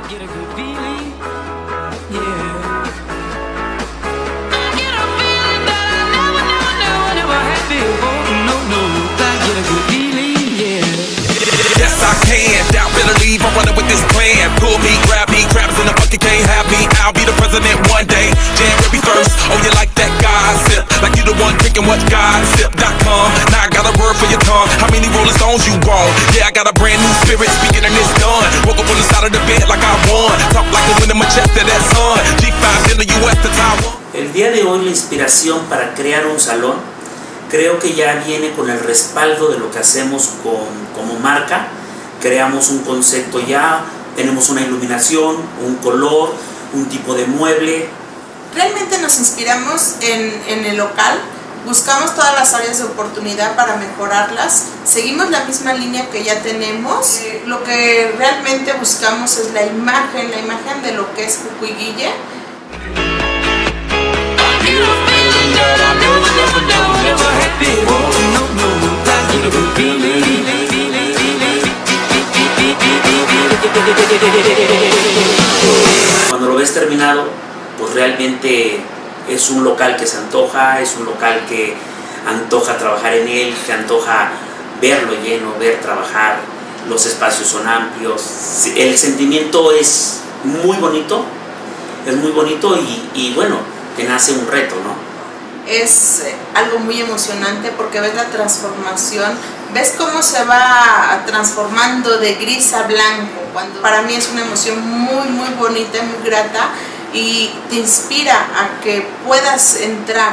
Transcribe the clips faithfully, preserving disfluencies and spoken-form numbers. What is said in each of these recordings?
I'll be the president one day, January first. Oh, you like that gossip? Like you the one drinking what gossip dot com. Now I got a word for your tongue. How many Rolling Stones you want? Yeah, I got a brand new spirit speaking and it's done. Woke up on the side of the bed like I won. Talk like a wind in my chest to that sun. G five in the U S to Taiwan. El día de hoy la inspiración para crear un salón creo que ya viene con el respaldo de lo que hacemos con, como marca. Creamos un concepto ya, tenemos una iluminación, un color, un tipo de mueble. Realmente nos inspiramos en, en el local, buscamos todas las áreas de oportunidad para mejorarlas, seguimos la misma línea que ya tenemos. Eh, lo que realmente buscamos es la imagen, la imagen de lo que es Cucuiguille. Cuando lo ves terminado, pues realmente es un local que se antoja, es un local que antoja trabajar en él, que antoja verlo lleno, ver trabajar, los espacios son amplios, el sentimiento es muy bonito, es muy bonito y, y bueno, te nace un reto, ¿no? Es algo muy emocionante porque ves la transformación, ves cómo se va transformando de gris a blanco. Cuando para mí es una emoción muy muy bonita, muy grata y te inspira a que puedas entrar.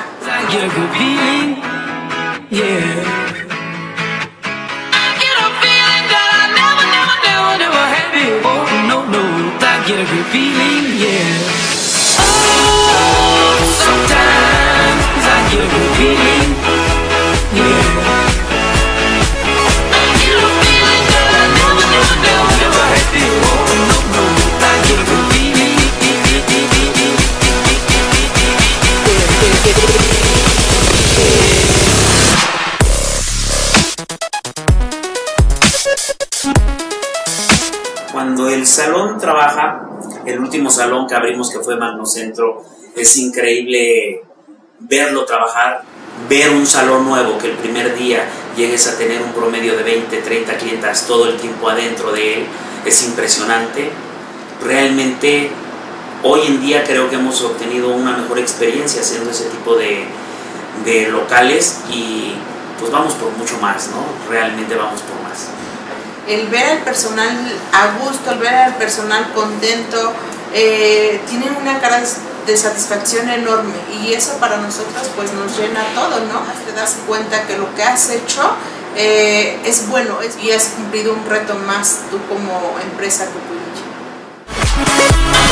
Cuando el salón trabaja, el último salón que abrimos, que fue Magnocentro, es increíble verlo trabajar, ver un salón nuevo, que el primer día llegues a tener un promedio de veinte, treinta clientas todo el tiempo adentro de él, es impresionante. Realmente hoy en día creo que hemos obtenido una mejor experiencia haciendo ese tipo de, de locales y pues vamos por mucho más, ¿no? Realmente vamos por más. El ver al personal a gusto, el ver al personal contento, eh, tienen una cara de satisfacción enorme y eso para nosotros pues nos llena todo, ¿no? Te das cuenta que lo que has hecho eh, es bueno es, y has cumplido un reto más tú como empresa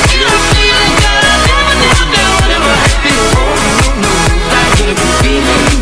Cucuiguille.